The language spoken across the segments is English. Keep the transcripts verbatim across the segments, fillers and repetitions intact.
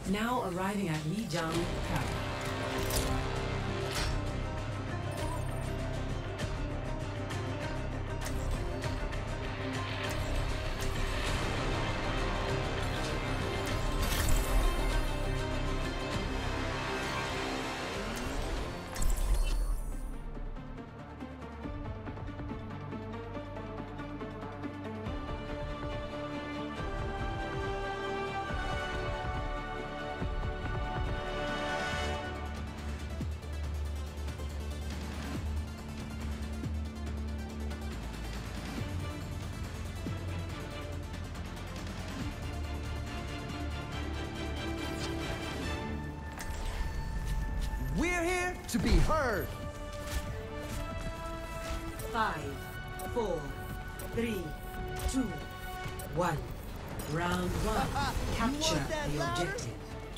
Now arriving at Lijiang Palace. We're here to be heard. Five, four, three, two, one. Round one. Capture the objective.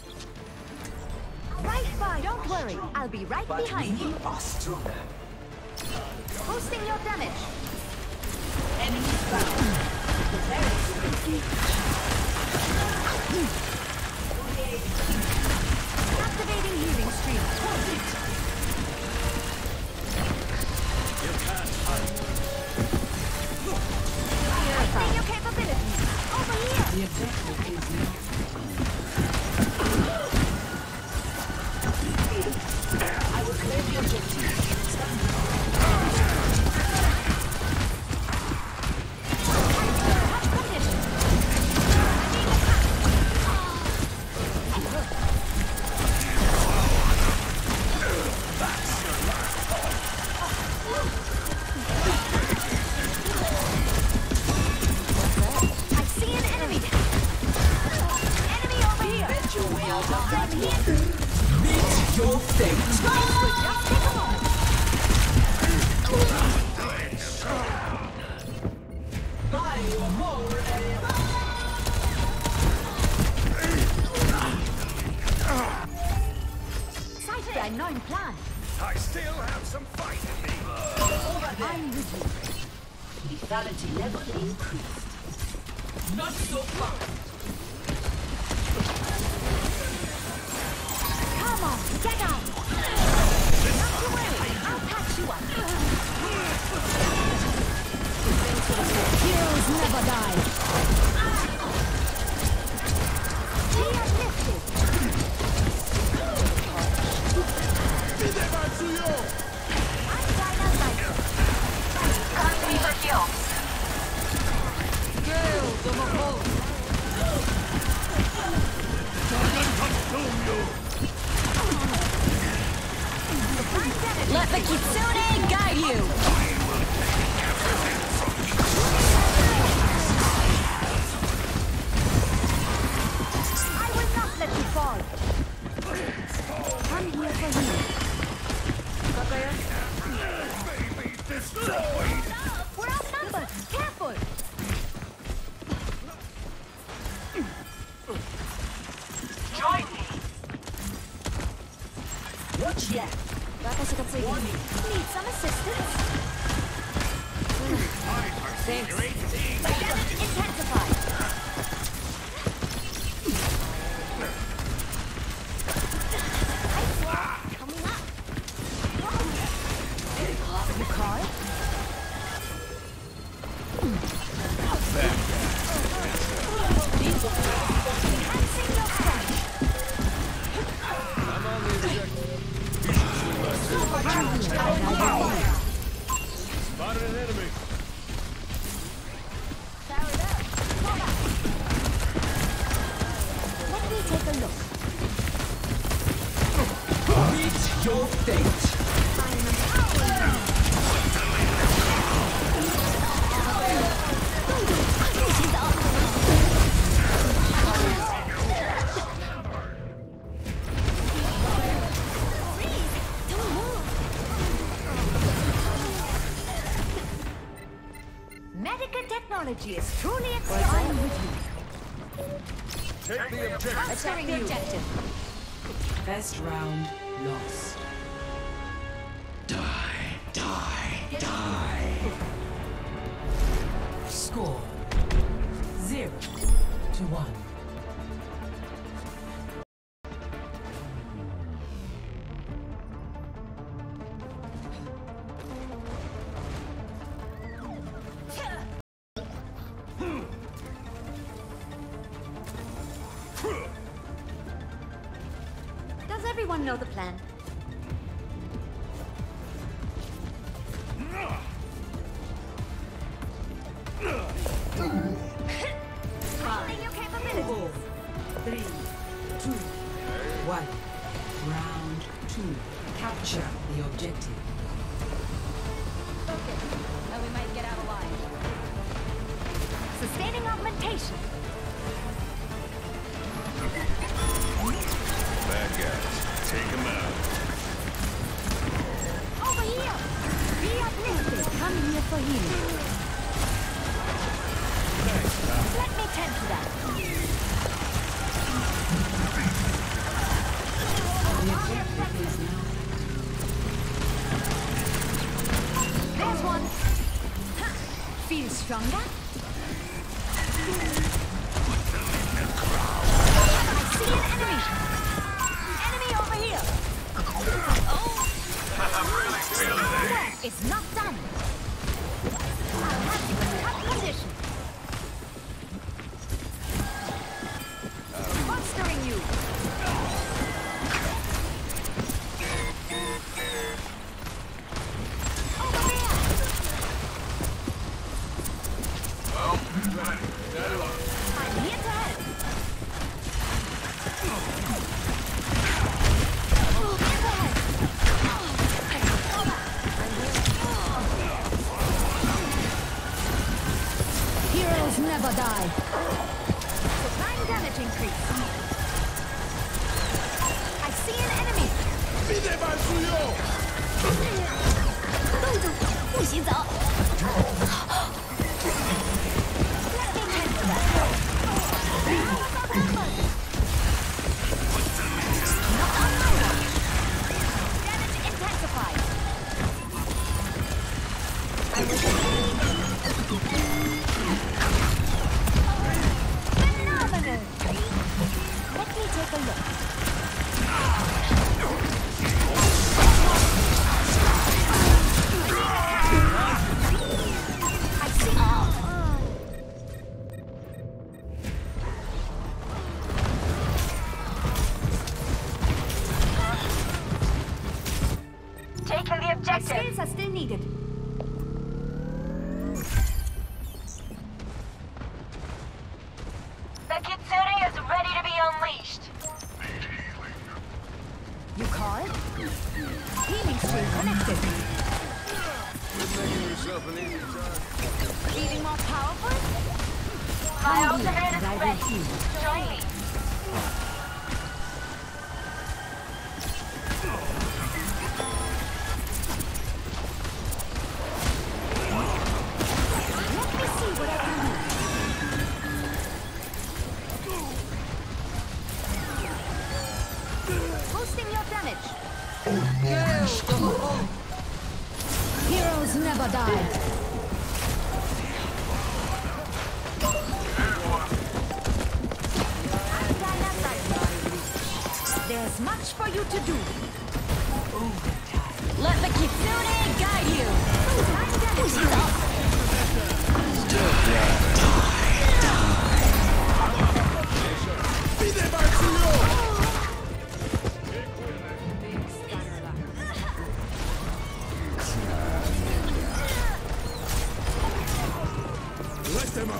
Right by, don't worry. I'll be right But behind we you. are stronger. Boosting your damage. Enemy found. Activating healing stream. You can't hide. Boosting your capabilities. Over here. The objective is not. I will claim the objective. I see an enemy. Enemy over here. Bet your way out of that. I'm here. Meet your fate. Just take a moment. By your more Sighted. I know in plan. I still have some fight in me. I'm with you. lethality level increased. Not so fast. Come on, get out. Not to worry. I'll patch you up. Heroes never die. We are lifted. I'm Dino Light. Coming for kill. Let the Kitsune guide you! I will not let you fall! I'm here for you. We're outnumbered! Careful! Join me. Watch yet. Need some assistance? Damage intensified! Ice wall coming up! You call? Enhancing your strength! Spotted an enemy. Powered up. Hold up. Let me take a look. Meet your fate. I'm empowered. She's up. Freeze! Don't move. Medical technology is truly exciting with you. Take the objective. Transferring the objective. Best round lost. Die, die, die. Score zero to one. everyone know the plan? Highlighting your capabilities. Four, three, two, one. Round two. Capture the objective. Focus, or we might get out alive. Sustaining augmentation. Bad guys. Take them out. Over here! Be uplifted. Come here for healing. Let me tend to that. The objective is now. There's one. Ha. Feel stronger? I see an enemy. Enemy over here. Oh. I'm really feeling it. Work is not done. I'll have you in cut position. Monstering you. Over there. I'm here to help. Oh, here to help. Heroes never die. Supplying damage increase. I see an enemy. 你得把猪肉。 洞主，不许走。Let me tend to that. Not on my watch. Damage intensified. I will phenomenal. Let me take a look. I see. Oh. Taking the My objective. skills are still needed. The Kitsune is ready to be unleashed. You called? Healing stream connected. Quit making yourself an easy time. Feeling more powerful? My Come here, ultimate and I is will ready. heal. Join me. Let me see what I can do. Boosting your damage. Heroes never die. There's much for you to do. Let the Kitsune guide you. Time damage is up. Let them up.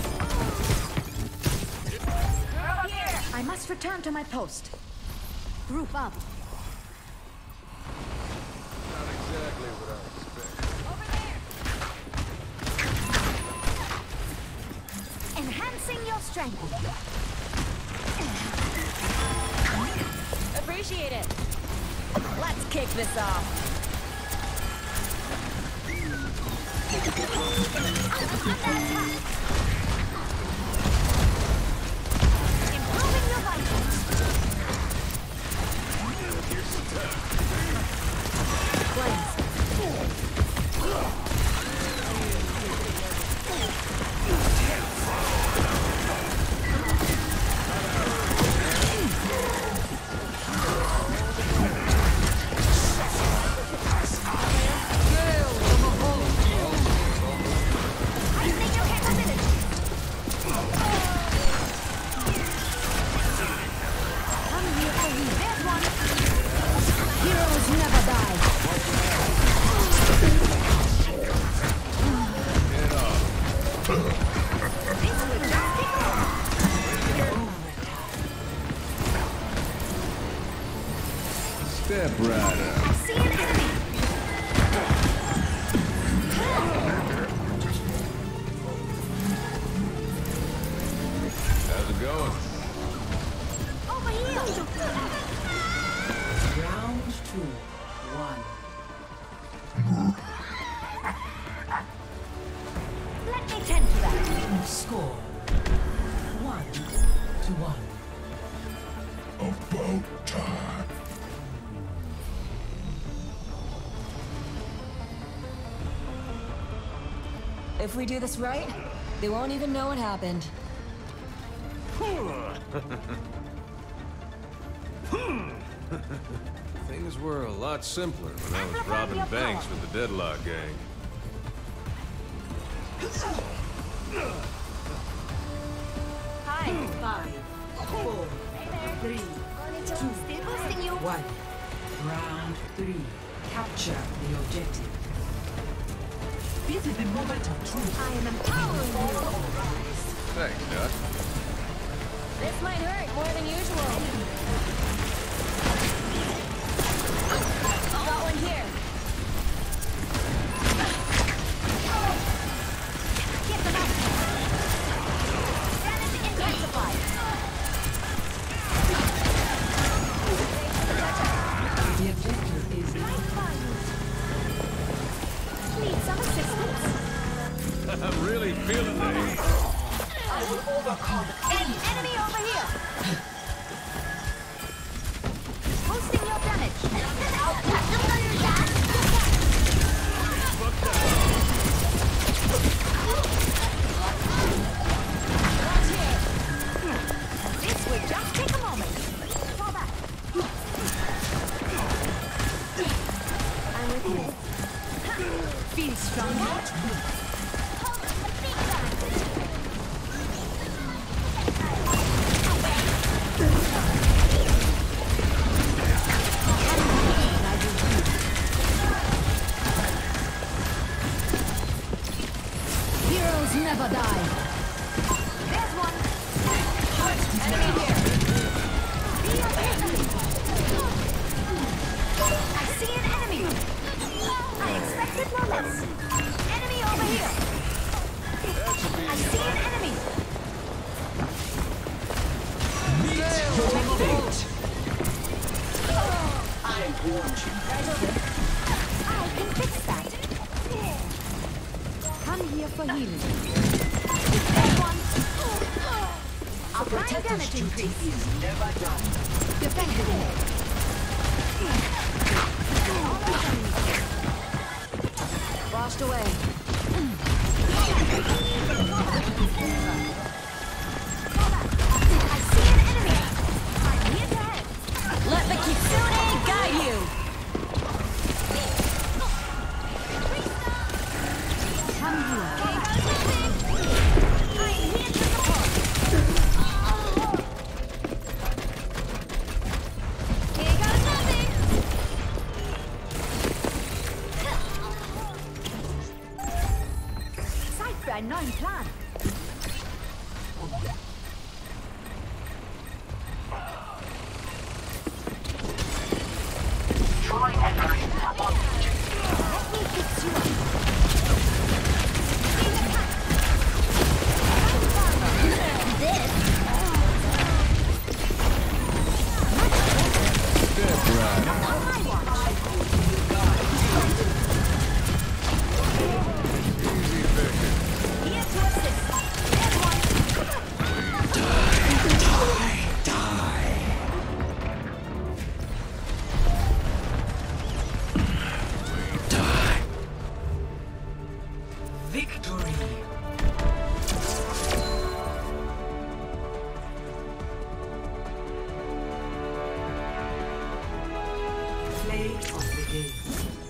I must return to my post. Group up. Not exactly what I expected. Over there. Enhancing your strength. Appreciate it. Let's kick this off. Improving your vitals. Cleanse. I think your capability. Step right up. I see an enemy. How's it going? Over here. Round two. One. Let me tend to that. Score. One to one. About time. If we do this right, they won't even know what happened. Things were a lot simpler when I was Amplify robbing your banks power. with the Deadlock gang. Hi. Five, four, three, Still boosting you. one. Round three. Capture the objective. This is the moment of truth. I am empowering you. Thanks, Doc. This might hurt more than usual. Got one here. Get them up. Damage intensified. The objective is Right by you. Need some assistance? I'm really feeling the heat. Enemy over here. Boosting your damage. Watch here. This will just take a moment. Fall back. I'm with you. Feel stronger. Heroes never die. There's one. Enemy here. Be attentive. I see an enemy. I expected no less. Enemy over here. I see an enemy. I can fix that. Come here for healing. There's one. Applying damage increase. Defending it. Washed away. I see an enemy. I'm here to help. Let the Kitsune guide you. Come here. I'm here to support. Here goes nothing. Zeit für einen neuen Plan. Let me fix you up. Step right up. On my watch. Easy picking. Here to assist. There's one. victory. Play of the game.